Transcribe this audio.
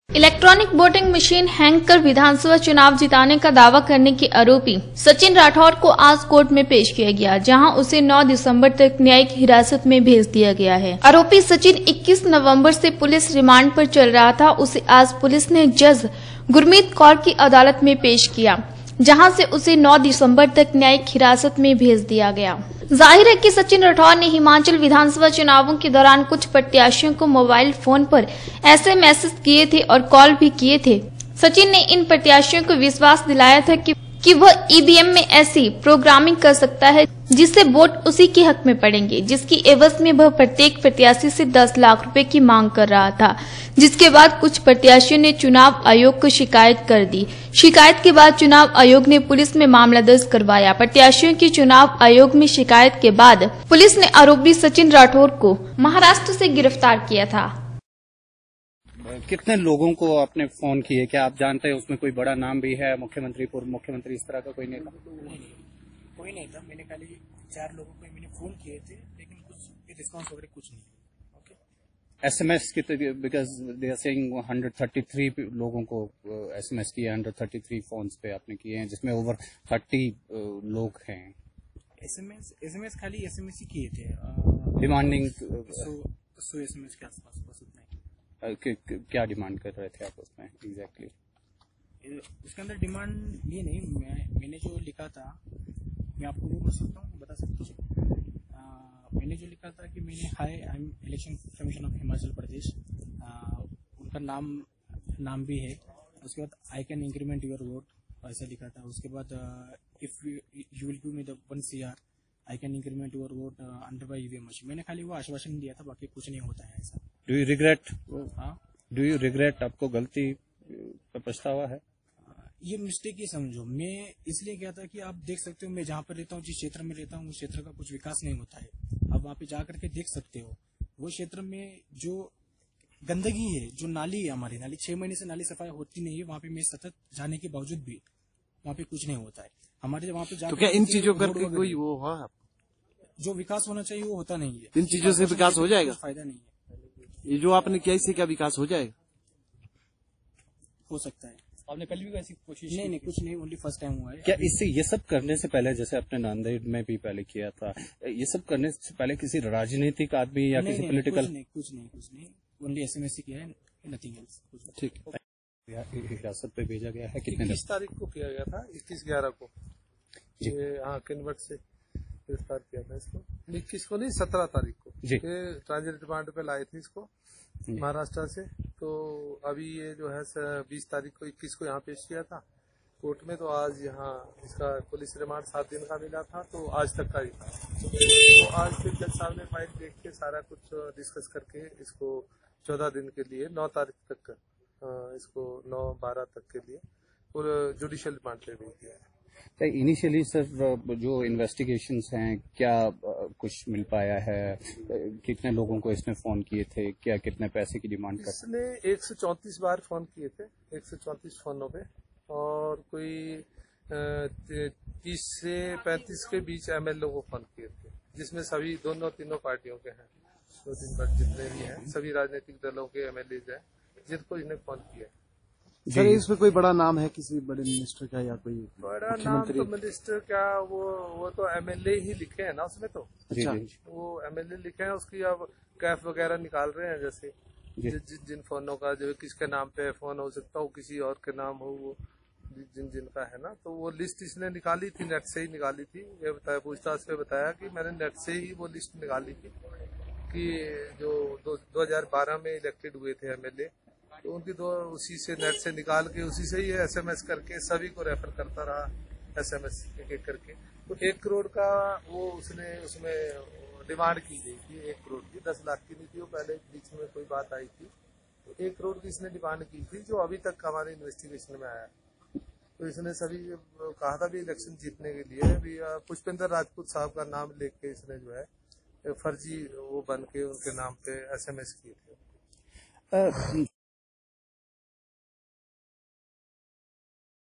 Electronic voting machine hang कर विधानसभा चुनाव जिताने का दावा करने के आरोपी सचिन राठौर को आज कोर्ट में पेश किया गया, जहां उसे 9 दिसंबर तक न्यायिक हिरासत में भेज दिया गया है। आरोपी सचिन 21 नवंबर से पुलिस रिमांड पर चल रहा था। उसे आज पुलिस ने जज गुरमीत कौर की अदालत में पेश किया, जहां से उसे 9 दिसंबर तक न्यायिक हिरासत में भेज दिया गया। जाहिर है कि सचिन राठौर ने हिमाचल विधानसभा चुनावों के दौरान कुछ प्रत्याशियों को मोबाइल फोन पर ऐसे मैसेज किए थे और कॉल भी किए थे। सचिन ने इन प्रत्याशियों को विश्वास दिलाया था कि वह ईवीएम में ऐसी प्रोग्रामिंग कर सकता है जिससे वोट उसी के हक में पड़ेंगे, जिसकी एवज में वह प्रत्येक प्रत्याशी से 10 लाख रुपए की मांग कर रहा था। जिसके बाद कुछ प्रत्याशियों ने चुनाव आयोग को शिकायत कर दी। शिकायत के बाद चुनाव आयोग ने पुलिस में मामला दर्ज करवाया। प्रत्याशियों की चुनाव आयोग में शिकायत के बाद पुलिस ने आरोपी सचिन राठौर को महाराष्ट्र से गिरफ्तार किया था। कितने लोगों को आपने फोन किए? क्या आप जानते हैं उसमें कोई बड़ा नाम भी है, मुख्यमंत्री, पूर्व मुख्यमंत्री, इस तरह का कोई नेता? कोई नहीं था। मैंने खाली 4 लोगों को मैंने फोन किए थे, लेकिन कुछ रिस्पांस वगैरह कुछ नहीं। ओके। एसएमएस कितने? बिकॉज दे आर सेइंग 133 लोगों को एसएमएस किए, 133 फोन्स पे आपने किए हैं, जिसमें ओवर 30 लोग हैं। एसएमएस खाली एसएमएस ही किए थे, डिमांडिंग सो एसएमएस के आसपास, बस उतना ही। क्या डिमांड कर रहे थे आप उसमें एग्जैक्टली? उसके अंदर डिमांड ये नहीं, मैंने जो लिखा था, मैं आपको वो बोल सकता हूँ, बता सकता हूँ। मैंने जो लिखा था कि मैंने hi I am election commission of Himachal Pradesh, उनका नाम भी है। उसके बाद I can increment your vote, ऐसा लिखा था। उसके बाद if you will give me the 1 CR I can increment your vote under by EVM machine. मैंने खाली वो आश्वासन दिया था, बाकी कुछ नहीं होता है ऐसा। Do you regret? Do you regret? आपको गलती का पछतावा है? ये मिस्टेक ही समझो। मैं इसलिए गया था कि आप देख सकते हो, मैं जहाँ पर रहता हूँ, जिस क्षेत्र में रहता हूँ, उस क्षेत्र का कुछ विकास नहीं होता है। आप वहाँ पे जा करके देख सकते हो, वो क्षेत्र में जो गंदगी है, जो नाली है, हमारी नाली 6 महीने से नाली सफाई होती नहीं है। वहाँ पे मैं सतत जाने के बावजूद भी वहाँ पे कुछ नहीं होता है। हमारे वहाँ पे जाकर तो क्या इन चीजों करके कोई वो है? जो विकास होना चाहिए वो होता नहीं है। इन चीजों से विकास हो जाएगा? फायदा नहीं है। ये जो आपने किया, इससे क्या विकास हो जाएगा? हो सकता है। आपने पहले भी ऐसी कोशिश? नहीं, कुछ नहीं, ओनली फर्स्ट टाइम हुआ है। क्या इससे ये सब करने से पहले, जैसे आपने नांदेड़ में भी पहले किया था, ये सब करने से पहले किसी राजनीतिक आदमी या किसी पॉलिटिकल? कुछ नहीं, ओनली एसएमएस ही किया है, नथिंग एल्स। ठीक। हिरासत पे भेजा गया है कितने? 21 तारीख को किया गया था, 21/11 को। ये किन्वर्ट से गिरफ्तार किया था इसको। 21 को नहीं, 17 तारीख को ट्रांजिट रिमांड पे लाए थे इसको महाराष्ट्र से। तो अभी ये जो है 20 तारीख को 21 को यहाँ पेश किया था कोर्ट में। तो आज यहाँ इसका पुलिस रिमांड 7 दिन का मिला था, तो आज तक का ही था। तो आज फिर जज साहब ने फाइल देख के सारा कुछ डिस्कस करके इसको 14 दिन के लिए 9 तारीख तक इसको 9/12 तक के लिए पूरा जुडिशियल रिमांड पे भेज दिया है। इनिशियली सर जो इन्वेस्टिगेशंस हैं, क्या कुछ मिल पाया है? कितने लोगों को इसने फोन किए थे? क्या कितने पैसे की डिमांड कर? इसने 134 बार फोन किए थे, 134 फोनों पे, और कोई 30 से 35 के बीच MLA को फोन किए थे, जिसमें सभी तीनों पार्टियों के हैं। 2-3 बार जितने भी हैं, सभी राजनीतिक दलों के MLAs हैं जिनको इन्हें फोन किया है। सर, इसमें कोई बड़ा नाम है किसी बड़े मिनिस्टर का या कोई बड़ा नाम? तो मिनिस्टर क्या, वो तो MLA ही लिखे हैं ना उसमें। तो अच्छा, वो MLA लिखे हैं, उसकी अब कैफ वगैरह निकाल रहे हैं। जैसे जिन फोनों का जो किसके नाम पे फोन हो सकता हो, किसी और के नाम हो, वो जिनका है ना, तो वो लिस्ट इसने निकाली थी, नेट से ही निकाली थी। ये बताया, पूछताछ पे बताया कि मैंने नेट से ही वो लिस्ट निकाली थी कि जो 2012 में इलेक्टेड हुए थे MLA, तो उनकी उसी से नेट से निकाल के उसी से ही SMS करके सभी को रेफर करता रहा, SMS एक करके। तो 1 करोड़ का वो उसने उसमें डिमांड की गई थी, 1 करोड़ की, 10 लाख की नहीं थी वो। पहले बीच में कोई बात आई थी, तो 1 करोड़ की इसने डिमांड की थी, जो अभी तक हमारे इन्वेस्टिगेशन में आया। तो इसने सभी कहा था भी इलेक्शन जीतने के लिए भी पुष्पेंद्र राजपूत साहब का नाम लेके इसने जो है फर्जी वो बन के उनके नाम पे SMS किए थे।